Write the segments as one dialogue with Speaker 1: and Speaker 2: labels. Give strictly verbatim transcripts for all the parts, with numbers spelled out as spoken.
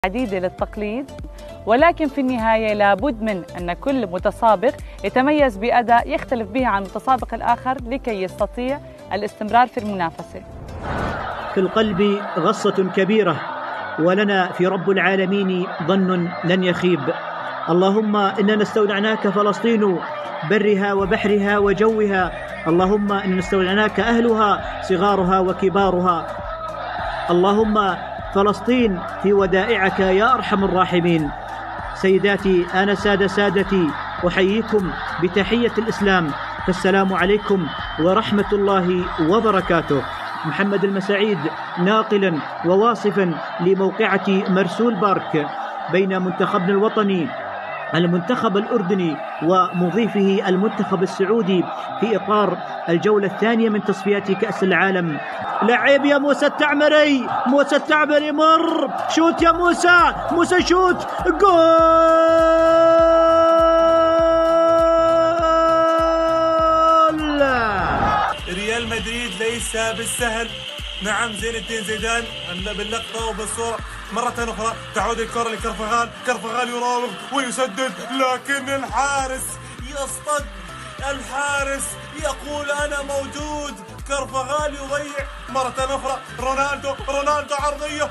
Speaker 1: عديدة للتقليد، ولكن في النهاية لابد من أن كل متسابق يتميز بأداء يختلف به عن المتسابق الآخر لكي يستطيع الاستمرار في المنافسة.
Speaker 2: في القلب غصة كبيرة، ولنا في رب العالمين ظن لن يخيب. اللهم إنا نستودعناك فلسطين برها وبحرها وجوها، اللهم إنا نستودعناك أهلها صغارها وكبارها. اللهم فلسطين في ودائعك يا أرحم الراحمين. سيداتي أنا سادة سادتي أحييكم بتحية الإسلام، فالسلام عليكم ورحمة الله وبركاته. محمد المساعيد ناقلا وواصفا لموقعة مرسول بارك بين منتخبنا الوطني المنتخب الأردني ومضيفه المنتخب السعودي في إطار الجولة الثانية من تصفيات كأس العالم. لعب يا موسى التعمري، موسى التعمري مر، شوت يا موسى، موسى شوت، جول.
Speaker 3: ريال مدريد ليس بالسهل. نعم زين الدين زيدان باللقطة وبالصورة مرة أخرى تعود الكرة لكرفغال، كرفغال يراوغ ويسدد، لكن الحارس يصطد، الحارس يقول أنا موجود، كرفغال يضيع مرة أخرى. رونالدو رونالدو عرضية،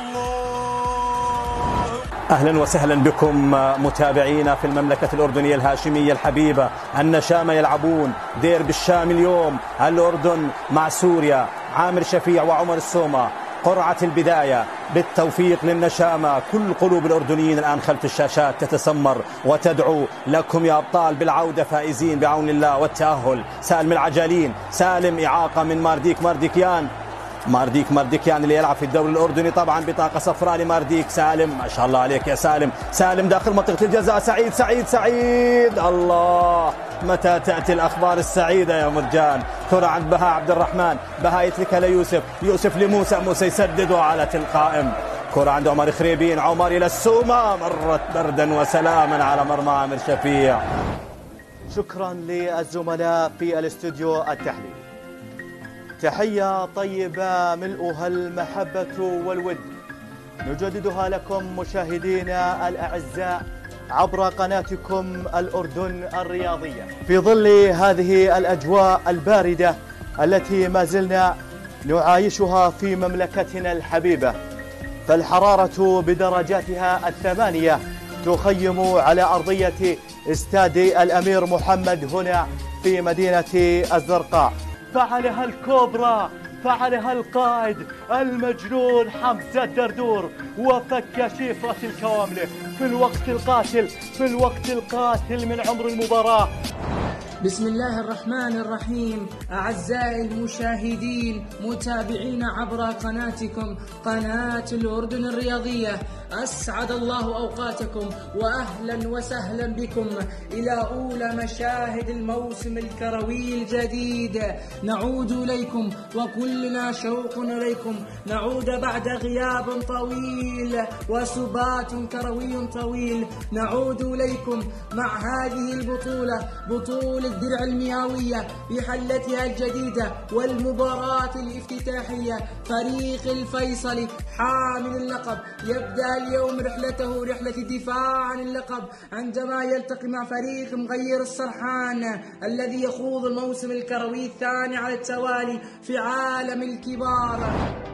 Speaker 3: الله.
Speaker 4: أهلا وسهلا بكم متابعينا في المملكة الأردنية الهاشمية الحبيبة. النشامة يلعبون ديربي الشام اليوم، الأردن مع سوريا. عامر شفيع وعمر السومة، قرعة البداية. بالتوفيق للنشامة. كل قلوب الأردنيين الآن خلف الشاشات تتسمر وتدعو لكم يا أبطال بالعودة فائزين بعون الله والتأهل. سالم العجالين، سالم إعاقة من مارديك مارديكيان، مارديك مارديكيان اللي يلعب في الدوري الأردني، طبعا بطاقة صفراء لمارديك. سالم ما شاء الله عليك يا سالم، سالم داخل منطقة الجزاء. سعيد سعيد سعيد، الله متى تأتي الأخبار السعيدة يا مرجان. كرة عند بهاء عبد الرحمن، بهاء يتركها ليوسف، يوسف لموسى، موسى يسدد وعلى القائم. كرة عند عمر خريبين، عمر إلى السومة، مرت بردا وسلاما على مرمى عامر شفيع. شكرا للزملاء في الاستوديو التحليلي. تحية طيبة ملؤها المحبة والود نجددها لكم مشاهدينا الأعزاء عبر قناتكم الأردن الرياضية، في ظل هذه الأجواء الباردة التي ما زلنا نعايشها في مملكتنا الحبيبة. فالحرارة بدرجاتها الثمانية تخيم على أرضية استاد الأمير محمد هنا في مدينة الزرقاء. فعلها الكوبرا، فعلها القائد المجنون حمزة الدردور، وفك شفرة الكوامله في الوقت القاتل، في الوقت القاتل من عمر المباراة.
Speaker 5: بسم الله الرحمن الرحيم. أعزائي المشاهدين متابعين عبر قناتكم قناة الأردن الرياضية، أسعد الله أوقاتكم وأهلا وسهلا بكم إلى أولى مشاهد الموسم الكروي الجديد. نعود إليكم وكلنا شوق إليكم، نعود بعد غياب طويل وسبات كروي طويل. نعود إليكم مع هذه البطولة، بطولة الدرع المئوية بحلتها الجديدة والمباراة الافتتاحية. فريق الفيصلي حامل اللقب يبدأ اليوم رحلته، رحلة الدفاع عن اللقب، عندما يلتقي مع فريق مغير السرحان الذي يخوض الموسم الكروي الثاني على التوالي في عالم الكبار.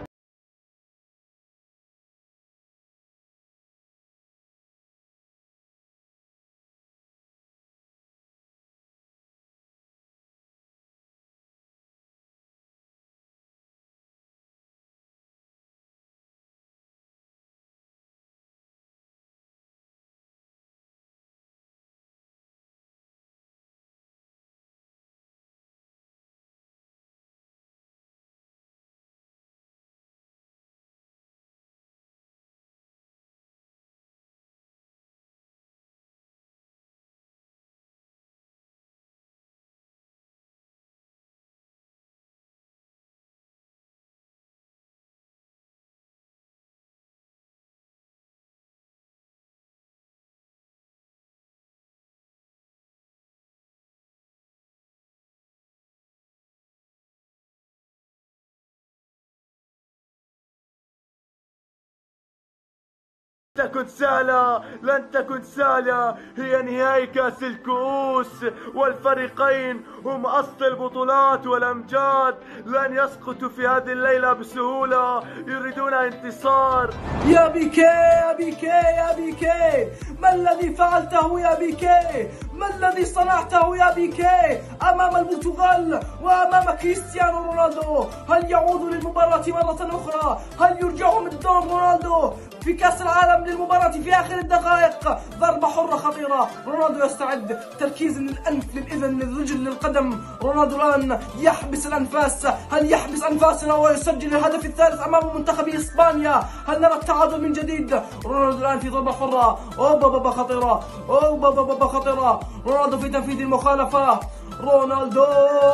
Speaker 6: تكن سهلة، لن تكن سهلة. هي نهائي كأس الكؤوس، والفريقين هم أصل البطولات والأمجاد. لن يسقطوا في هذه الليلة بسهولة، يريدون انتصار.
Speaker 5: يا بيكي يا بيكي يا بيكي، ما الذي فعلته يا بيكي؟ ما الذي صنعته يا بيكي أمام البرتغال وأمام كريستيانو رونالدو؟ هل يعود للمباراة مرة أخرى؟ هل يرجع من دون رونالدو في كأس العالم للمباراة في آخر الدقائق؟ ضربة حرة خطيرة، رونالدو يستعد، تركيز للأنف للإذن للرجل للقدم. رونالدو الآن يحبس الأنفاس، هل يحبس أنفاسنا ويسجل الهدف الثالث أمام منتخب إسبانيا؟ هل نرى التعادل من جديد؟ رونالدو الآن في ضربة حرة، أوبا بابا خطيرة، أوبا بابا خطيرة. رونالدو في تنفيذ المخالفة، رونالدو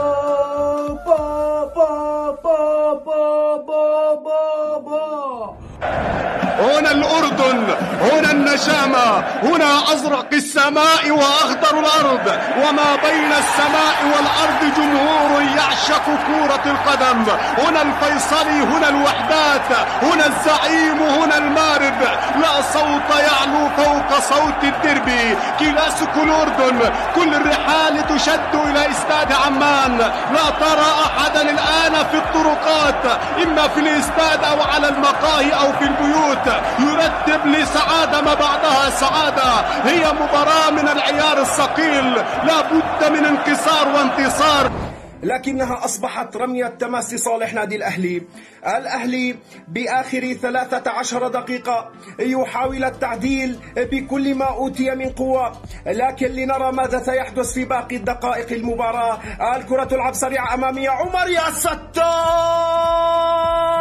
Speaker 5: با با با با با با با.
Speaker 7: هنا الأردن، هنا النشامة، هنا أزرق السماء وأخضر الأرض، وما بين السماء والأرض جمهور يعشق كرة القدم. هنا الفيصلي، هنا الوحدات، هنا الزعيم، هنا المارد. لا صوت يعلو فوق صوت الدربي. كلاسيكو الأردن، كل الرحال تشد إلى استاد عمان. لا ترى أحدا الآن في الطرقات، إما في الاستاد أو على المقاهي أو في البيوت، يرتب لسعادة ما بعدها سعادة. هي مباراة من العيار الثقيل، لا بد من انكسار وانتصار.
Speaker 8: لكنها أصبحت رمية تماس صالح نادي الأهلي. الأهلي بآخر ثلاثة عشر دقيقة يحاول التعديل بكل ما أوتي من قوة، لكن لنرى ماذا سيحدث في باقي الدقائق المباراة. الكرة تلعب سريعة أمامية، عمر يا ستار،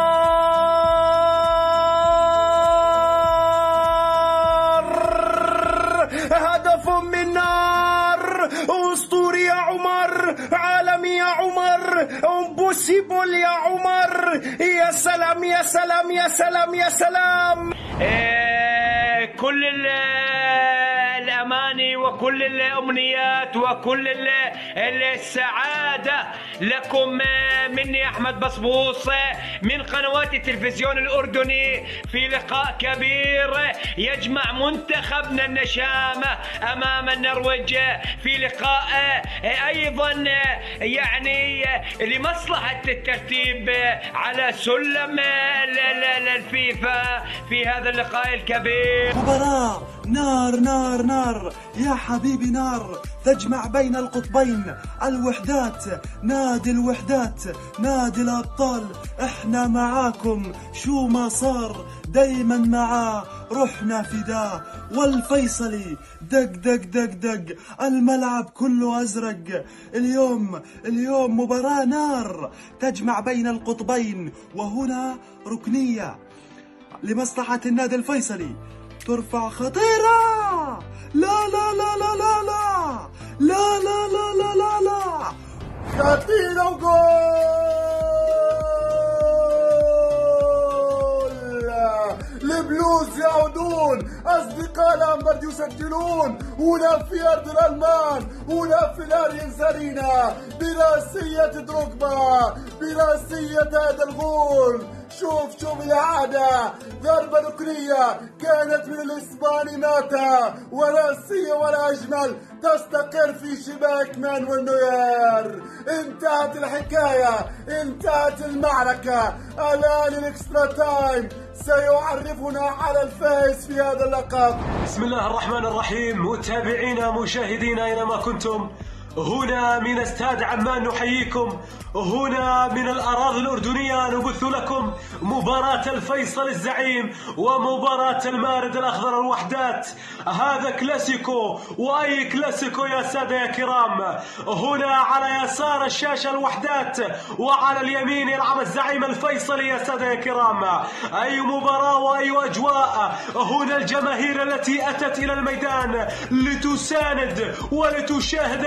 Speaker 8: هدف من نار. أسطوري يا عمر، عالمي يا عمر، امبوسيبل يا عمر. يا سلام يا سلام يا سلام يا سلام.
Speaker 9: إيه كل الأماني وكل الأمنيات وكل السعادة لكم مني أحمد بصبوص من قنوات التلفزيون الأردني في لقاء كبير يجمع منتخبنا النشامة أمام النرويج، في لقاء أيضا يعني لمصلحة الترتيب على سلم الفيفا في هذا اللقاء الكبير.
Speaker 10: مباراة نار نار نار يا حبيبي، نار تجمع بين القطبين، الوحدات، نادي الوحدات، نادي الأبطال. احنا معاكم شو ما صار، دايما معاه، رحنا فداه. والفيصلي دق دق دق دق، الملعب كله أزرق. اليوم اليوم مباراة نار تجمع بين القطبين، وهنا ركنية لمصلحة النادي الفيصلي، ترفع خطيرة. لا لا لا لا لا لا لا لا لا لا لا لا
Speaker 6: خطيرة وجول. البلوز يعودون، أصدقاء لامبرد يسجلون. هنا في أرض الألمان، هنا في الأليانز أرينا، براسية دروجبا، براسية هذا الغول. شوف شوف الإعادة، ضربة ركنية كانت من الإسباني ماتا، وراسية ولا أجمل تستقر في شباك مانويل نوير. انتهت الحكاية، انتهت المعركة. الآن الإكسترا تايم سيعرفنا على الفائز في هذا اللقب.
Speaker 11: بسم الله الرحمن الرحيم. متابعينا مشاهدينا أينما كنتم، هنا من استاد عمان نحييكم، هنا من الأراضي الأردنية نبث لكم مباراة الفيصل الزعيم ومباراة المارد الأخضر الوحدات. هذا كلاسيكو، وأي كلاسيكو يا سادة يا كرام. هنا على يسار الشاشة الوحدات، وعلى اليمين يلعب الزعيم الفيصلي يا سادة يا كرام. أي مباراة وأي أجواء. هنا الجماهير التي أتت إلى الميدان لتساند ولتشاهد المتعة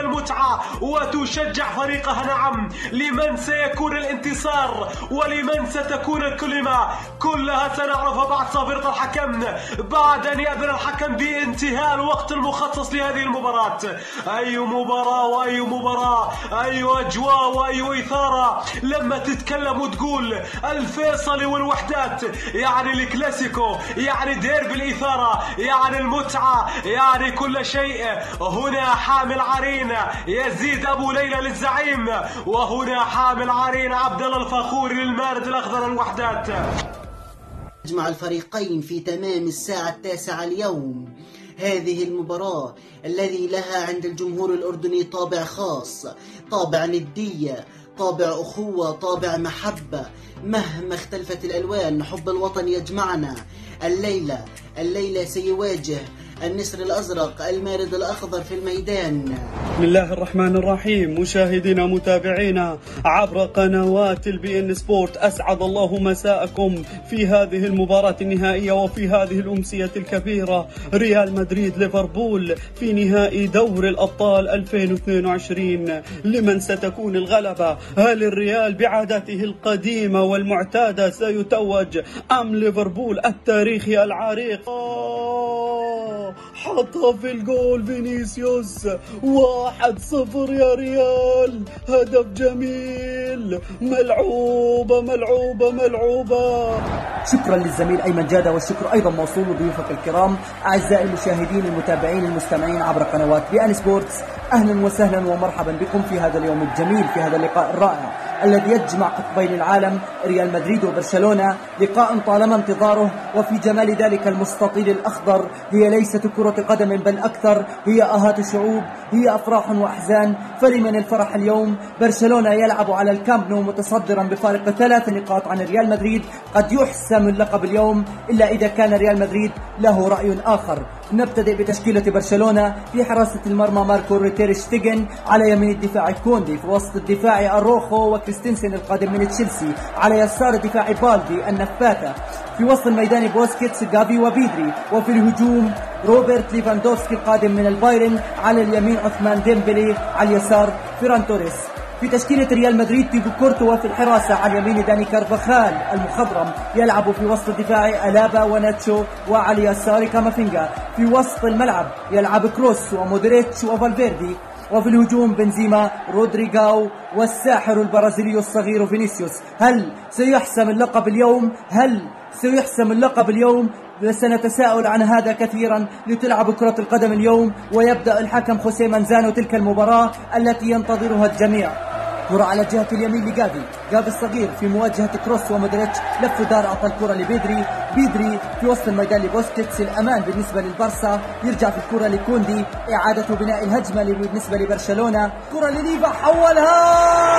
Speaker 11: المتعة وتشجع فريقها. نعم، لمن سيكون الانتصار ولمن ستكون الكلمة كلها سنعرفها بعد صافرة الحكم، بعد أن يأذن الحكم بانتهاء الوقت المخصص لهذه المباراة. أي مباراة وأي مباراة، أي أجواء وأي إثارة لما تتكلم وتقول الفيصلي والوحدات، يعني الكلاسيكو، يعني ديربي الإثارة، يعني المتعة، يعني كل شيء. هنا حامل عرين يزيد أبو ليلى للزعيم، وهنا حامل عرين عبد الله الفخوري للمارد الأخضر الوحدات.
Speaker 12: يجمع الفريقين في تمام الساعة التاسعة اليوم. هذه المباراة الذي لها عند الجمهور الأردني طابع خاص، طابع ندية، طابع أخوة، طابع محبة. مهما اختلفت الألوان حب الوطن يجمعنا. الليلة الليلة سيواجه النسر الأزرق المارد الأخضر في الميدان.
Speaker 13: بسم الله الرحمن الرحيم. مشاهدينا متابعينا عبر قنوات البي ان سبورت، أسعد الله مساءكم في هذه المباراة النهائية وفي هذه الأمسية الكبيرة. ريال مدريد ليفربول في نهائي دوري الأبطال ألفين واثنين وعشرين. لمن ستكون الغلبة؟ هل الريال بعادته القديمة والمعتادة سيتوج أم ليفربول التاريخي العريق؟ حطها في الجول فينيسيوس. واحد صفر يا ريال، هدف جميل. ملعوبة ملعوبة ملعوبة.
Speaker 14: شكرا للزميل أيمن جادة، والشكر أيضا موصول لضيوفك الكرام. أعزائي المشاهدين المتابعين المستمعين عبر قنوات بي ان سبورتس، أهلا وسهلا ومرحبا بكم في هذا اليوم الجميل، في هذا اللقاء الرائع الذي يجمع قطبين العالم ريال مدريد وبرشلونة. لقاء طالما انتظاره، وفي جمال ذلك المستطيل الأخضر. هي ليست كرة قدم بل أكثر، هي آهات شعوب، هي أفراح وأحزان. فلمن الفرح اليوم؟ برشلونة يلعب على الكامب نو متصدرا بفارق ثلاث نقاط عن ريال مدريد. قد يحسم اللقب اليوم إلا إذا كان ريال مدريد له رأي آخر. نبتدئ بتشكيلة برشلونة. في حراسة المرمى ماركو تير شتيغن، على يمين الدفاع كوندي، في وسط الدفاع أروخو وكريستنسن القادم من تشيلسي، على يسار الدفاع بالدي النفاثة، في وسط الميدان بوسكيتس، جافي وبيدري، وفي الهجوم روبرت ليفاندوفسكي القادم من البايرن، على اليمين عثمان ديمبلي، على اليسار فيران توريس. في تشكيلة ريال مدريد تيبو كورتوا في الحراسة، على اليمين داني كارفاخال المخضرم يلعب في وسط الدفاع ألابا وناتشو، وعلى يسار كامافينجا. في وسط الملعب يلعب كروس ومودريتش وفالفيردي، وفي الهجوم بنزيما، رودريغاو، والساحر البرازيلي الصغير فينيسيوس. هل سيحسم اللقب اليوم؟ هل سيحسم اللقب اليوم؟ سنتساءل عن هذا كثيرا. لتلعب كرة القدم اليوم، ويبدأ الحكم خوسيه مانزانو تلك المباراة التي ينتظرها الجميع. كرة على جهة اليمين لجافي، جافي الصغير في مواجهة كروس ومودريتش، لف دار أعطى الكرة لبيدري، بيدري في وسط الميدان لبوسكيتس. الأمان بالنسبة للبارسا، يرجع في الكرة لكوندي، إعادة بناء الهجمة بالنسبة لبرشلونة. كرة لليفا، حولها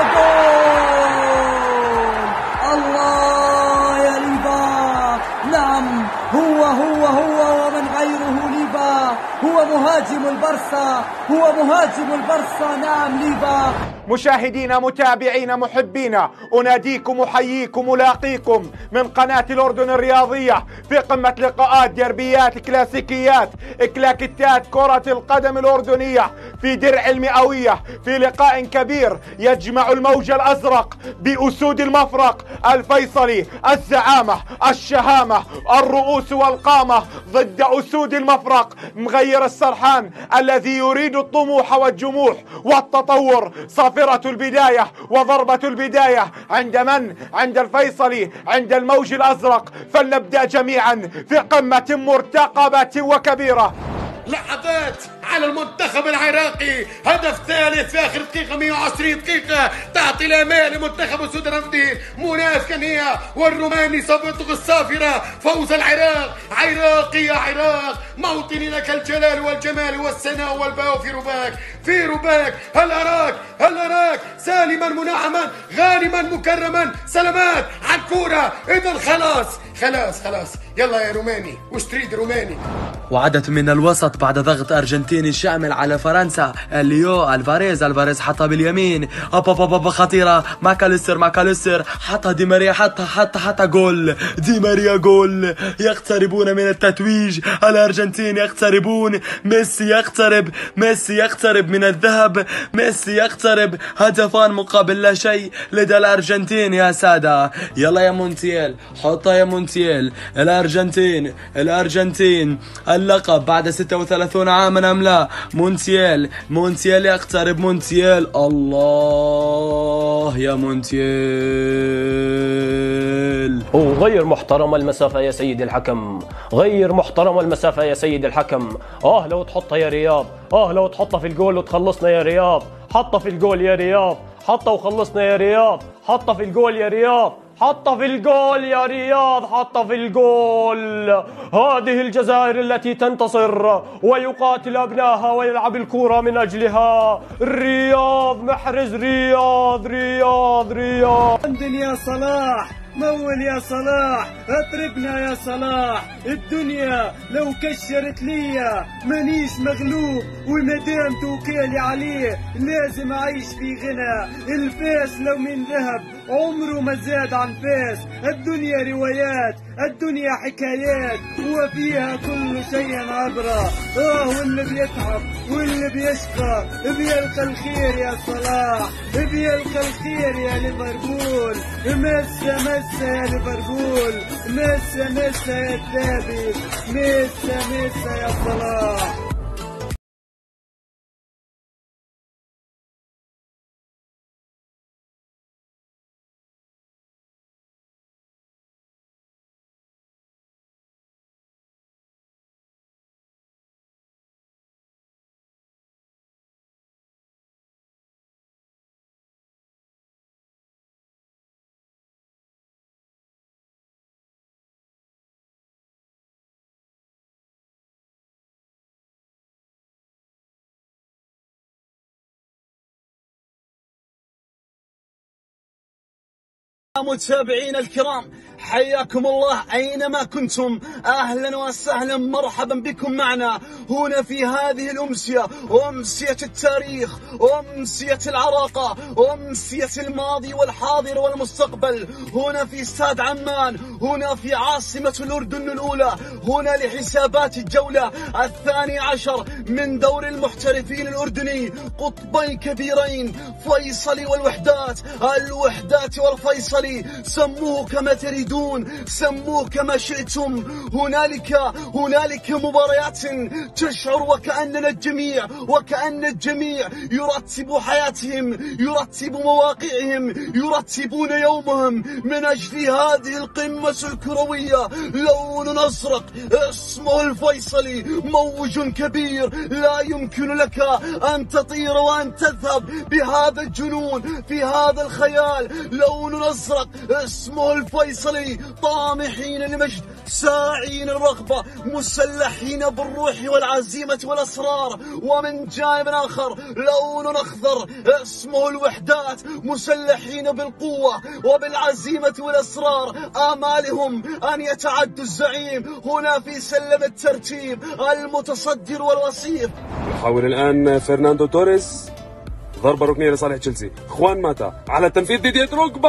Speaker 14: جول. الله يا ليفا، نعم هو هو هو ومن غيره. ليفا هو مهاجم البارسا، هو مهاجم البارسا. نعم ليفا.
Speaker 15: مشاهدينا متابعينا محبينا، أناديكم أحييكم ألاقيكم من قناة الأردن الرياضية في قمة لقاءات ديربيات كلاسيكيات إكلاكتات كرة القدم الأردنية في درع المئوية، في لقاء كبير يجمع الموج الأزرق بأسود المفرق، الفيصلي، الزعامة، الشهامة، الرؤوس والقامة ضد أسود المفرق مغير السرحان الذي يريد الطموح والجموح والتطور. صافرة البداية وضربة البداية عند من؟ عند الفيصلي، عند الموج الأزرق. فلنبدأ جميعا في قمة مرتقبة وكبيرة.
Speaker 7: لحظات على المنتخب العراقي، هدف ثالث في اخر دقيقه، مئة وعشرين دقيقه تعطي الامال لمنتخب السوداني مناس كنية والروماني صبتغ الصافره. فوز العراق، عراقي يا عراق، موطني لك الجلال والجمال والثناء والباء في رباك، في رباك. هل اراك هل اراك سالما منعما غانما مكرما. سلامات على الكوره. اذا خلاص خلاص خلاص يلا يا روماني، وش تريد روماني؟
Speaker 16: وعدت من الوسط بعد ضغط أرجنتين الارجنتيني الشامل على فرنسا ليو الفاريز الفاريز حطها باليمين أبا بابا بابا خطيرة ماكاليستر ماكاليستر حطها دي ماريا حطها حطها حطها جول دي ماريا جول. يقتربون من التتويج الارجنتين يقتربون ميسي يقترب ميسي يقترب من الذهب ميسي يقترب هدفان مقابل لا شيء لدى الارجنتين يا سادة. يلا يا مونتيال حطها يا مونتيال. الارجنتين الارجنتين اللقب بعد ستة وثلاثين عاما ام لا؟ مونتيال مونتيال يقترب مونتيال. الله يا مونتيال.
Speaker 17: وغير محترم المسافة يا سيد الحكم غير محترم المسافة يا سيد الحكم. اه لو تحطها يا رياض اه لو تحطها في الجول وتخلصنا يا رياض. حطها في الجول يا رياض حطها وخلصنا يا رياض. حطها في الجول يا رياض حطها في الجول يا رياض حطها في الجول. هذه الجزائر التي تنتصر ويقاتل أبنائها ويلعب الكرة من أجلها. رياض محرز رياض رياض رياض.
Speaker 10: عندن يا صلاح مول يا صلاح اطربنا يا صلاح. الدنيا لو كشرت ليا مانيش مغلوب ومدام توكالي عليه لازم اعيش في غنى. الفاس لو من ذهب عمره ما زاد عن فاس. الدنيا روايات الدنيا حكايات وفيها كل شيء عبرة. اه واللي بيتعب واللي بيشقى بيلقى الخير يا صلاح بيلقى الخير يا ليفربول. مسا مسا يا ليفربول مسا مسا يا الدابي مسا مسا يا صلاح.
Speaker 18: متابعينا الكرام حياكم الله أينما كنتم. أهلا وسهلا مرحبا بكم معنا هنا في هذه الأمسية أمسية التاريخ أمسية العراقة أمسية الماضي والحاضر والمستقبل هنا في استاد عمان هنا في عاصمة الأردن الأولى هنا لحسابات الجولة الثاني عشر من دور المحترفين الأردني. قطبين كبيرين فيصلي والوحدات الوحدات والفيصلي سموه كما تريدون سموه كما شئتم. هنالك هنالك مباريات تشعر وكأننا الجميع وكأن الجميع يرتب حياتهم يرتب مواقعهم يرتبون يومهم من أجل هذه القمة الكروية. لون أزرق اسمه الفيصلي موج كبير لا يمكن لك أن تطير وأن تذهب بهذا الجنون في هذا الخيال. لون أزرق اسمه الفيصلي طامحين لمجد ساعين الرغبة مسلحين بالروح والعزيمة والأسرار. ومن جانب آخر لون أخضر اسمه الوحدات مسلحين بالقوة وبالعزيمة والأسرار. آمالهم أن يتعدوا الزعيم هنا في سلم الترتيب المتصدر والوصيف.
Speaker 19: يحاول الآن فرناندو توريس ضربة ركنية لصالح تشيلسي. خوان ماتا على تنفيذ ديديه دروجبا.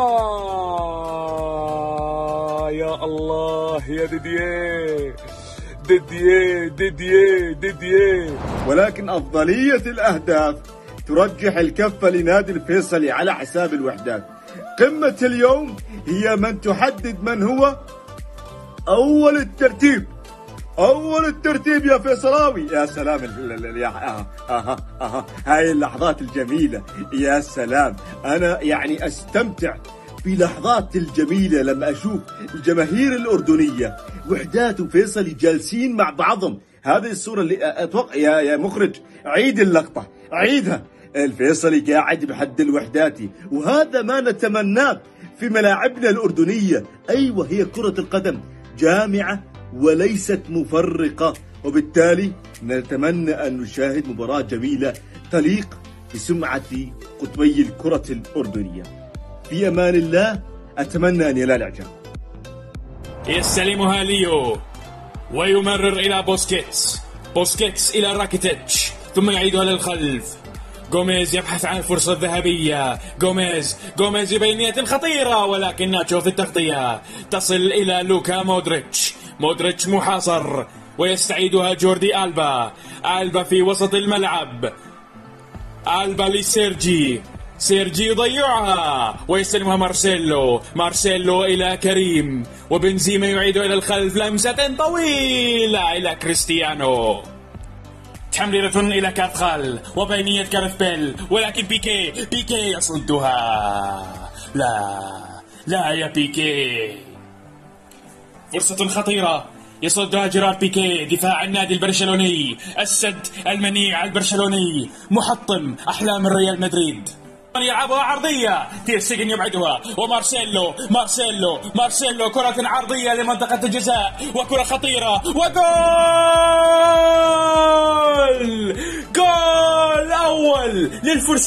Speaker 19: يا الله يا ديديه ديديه ديديه ديديه.
Speaker 20: ولكن أفضلية الأهداف ترجح الكفة لنادي الفيصلي على حساب الوحدات. قمة اليوم هي من تحدد من هو أول الترتيب أول الترتيب يا فيصلاوي. يا سلام يا آه آه آه هاي اللحظات الجميلة يا سلام. أنا يعني أستمتع بلحظات الجميلة لما أشوف الجماهير الأردنية وحدات وفيصلي جالسين مع بعضهم. هذه الصورة اللي أتوقع يا يا مخرج عيد اللقطة عيدها. الفيصلي قاعد بحد الوحداتي وهذا ما نتمناه في ملاعبنا الأردنية. أيوة هي كرة القدم جامعة وليست مفرقة وبالتالي نتمنى أن نشاهد مباراة جميلة تليق بسمعة قطبي الكرة الأردنية. في أمان الله أتمنى أن ينال إعجاب.
Speaker 21: يستلمها ليو ويمرر إلى بوسكيتس بوسكيتس إلى راكيتيتش ثم يعيدها للخلف. غوميز يبحث عن الفرصة الذهبية. غوميز غوميز ببينية خطيرة ولكن ناتشو في التغطية تصل إلى لوكا مودريتش. مودريتش محاصر ويستعيدها جوردي ألبا. ألبا في وسط الملعب. ألبا لسيرجي. سيرجي يضيعها ويستلمها مارسيلو. مارسيلو إلى كريم وبنزيما يعيد إلى الخلف. لمسة طويلة إلى كريستيانو. تمريرة إلى كارفخال وبينية كارث بيل ولكن بيكي بيكي يصدها. لا لا يا بيكي. فرصة خطيرة يصدها جيرارد بيكي دفاع النادي البرشلوني. السد المنيع البرشلوني محطم أحلام الريال مدريد. يلعبها عرضية. تير شتيجن يبعدها ومارسيلو مارسيلو مارسيلو كرة عرضية لمنطقة الجزاء وكرة خطيرة وجول. جول أول للفرس.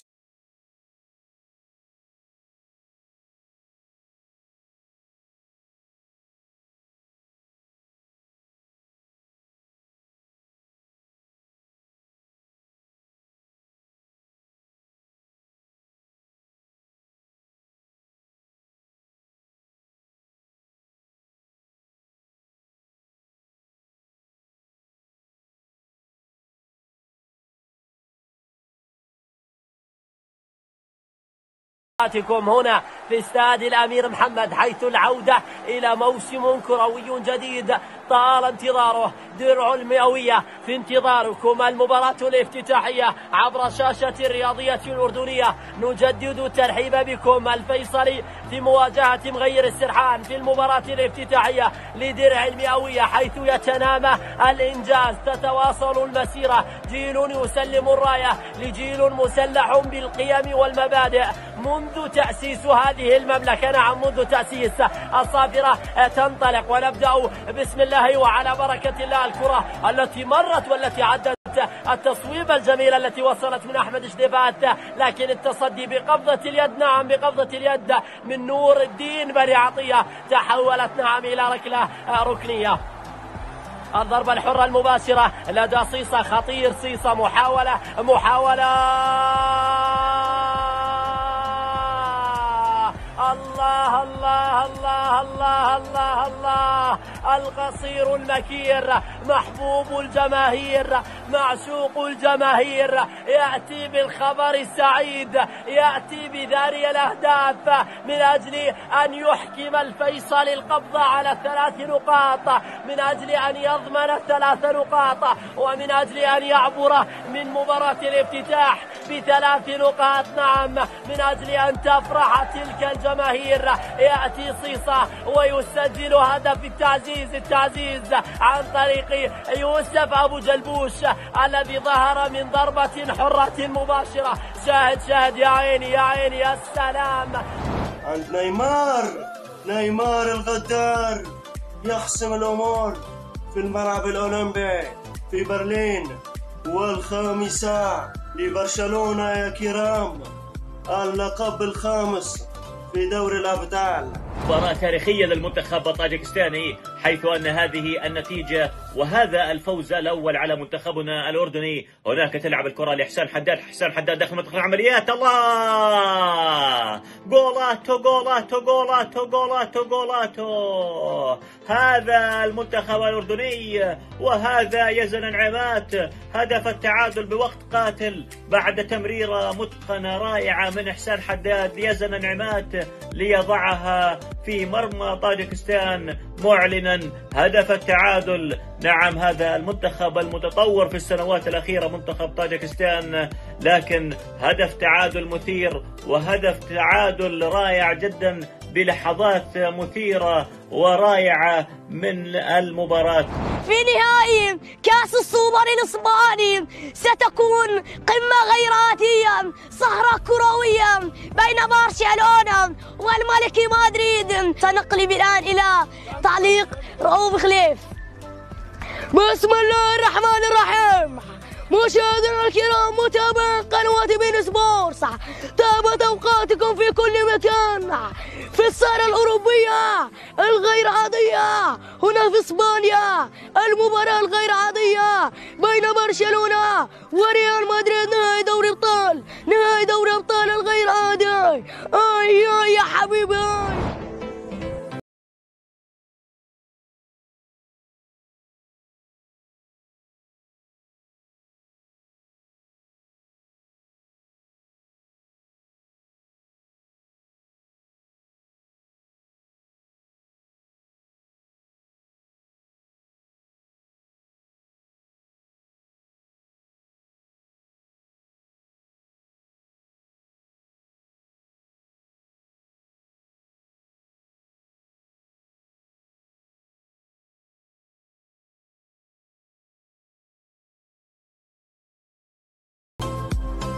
Speaker 22: هنا في استاد الأمير محمد حيث العودة إلى موسم كروي جديد طال انتظاره. درع المئوية في انتظاركم المباراة الافتتاحية عبر شاشة الرياضية الأردنية. نجدد الترحيب بكم الفيصلي في مواجهة مغير السرحان في المباراة الافتتاحية لدرع المئوية حيث يتنامى الإنجاز. تتواصل المسيرة. جيل يسلم الراية لجيل مسلح بالقيم والمبادئ منذ تأسيس هذه المملكة. نعم منذ تأسيس الصافرة تنطلق ونبدأ بسم الله وعلى بركة الله. الكرة التي مرت والتي عدت التصويب الجميل التي وصلت من أحمد شديفات لكن التصدي بقبضة اليد. نعم بقبضة اليد من نور الدين بني عطية تحولت نعم إلى ركلة ركنية. الضربة الحرة المباشرة لدى صيصة. خطير صيصة. محاولة محاولة الله الله الله الله الله الله. القصير المكير محبوب الجماهير معشوق الجماهير يأتي بالخبر السعيد. يأتي بذاري الأهداف من أجل أن يحكم الفيصل القبض على الثلاث نقاط من أجل أن يضمن الثلاث نقاط ومن أجل أن يعبر من مباراة الافتتاح بثلاث نقاط. نعم من أجل أن تفرح تلك الجماهير. يأتي صيصة ويسجل هدف التعزيز التعزيز عن طريق يوسف أبو جلبوش الذي ظهر من ضربة حرة مباشرة. شاهد شاهد يا عيني يا عيني يا سلام.
Speaker 23: عند نيمار نيمار الغدار يحسم الأمور في الملعب الأولمبي في برلين والخامسة لبرشلونة يا كرام. اللقب الخامس في دوري الأبطال.
Speaker 24: مباراة تاريخية للمنتخب الطاجكستاني حيث أن هذه النتيجة وهذا الفوز الأول على منتخبنا الأردني. هناك تلعب الكرة لحسان حداد. حسان حداد داخل منطقة العمليات. الله جولاتو جولاتو جولاتو جولاتو جولاتو. هذا المنتخب الأردني وهذا يزن انعمات. هدف التعادل بوقت قاتل بعد تمريرة متقنة رائعة من حسان حداد. يزن انعمات ليضعها في مرمى طاجكستان معلنا هدف التعادل. نعم هذا المنتخب المتطور في السنوات الأخيرة منتخب طاجكستان لكن هدف تعادل مثير وهدف تعادل رائع جدا بلحظات مثيرة ورائعة من المباراة.
Speaker 25: في نهائي كأس السوبر الإسباني ستكون قمة غير عادية. صهرة كروية بين برشلونة والملك مدريد. سنقلب الآن إلى تعليق رؤوف خليف. بسم الله الرحمن الرحيم. مشاهدينا الكرام متابعين قنوات بين سبورتس، تابت اوقاتكم في كل مكان في السهرة الأوروبية الغير عادية هنا في اسبانيا. المباراة الغير عادية بين برشلونة وريال مدريد، نهائي دوري ابطال، نهائي دوري ابطال الغير عادي. اي يا حبيبي.